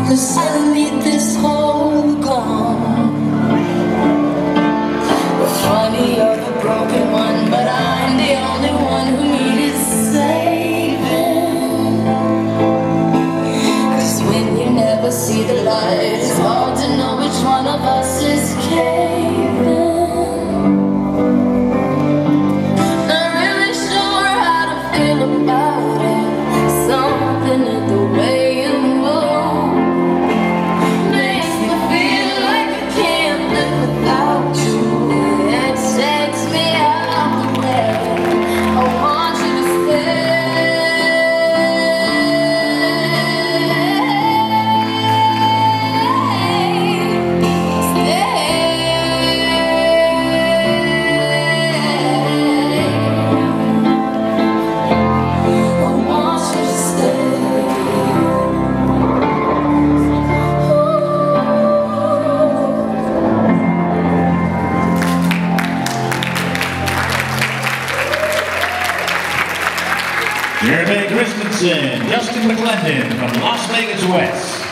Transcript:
'cause I need this whole gone. Funny, you're the broken one, but I'm the only one who needed saving. 'Cause when you never see the light, it's hard to know which one of us is caving. Not really sure how to feel about it. Something in the way you move makes me feel like I can't live without you. It takes me out the way. I want you to stay. Jeremy Christensen, Justin McClendon from Las Vegas West.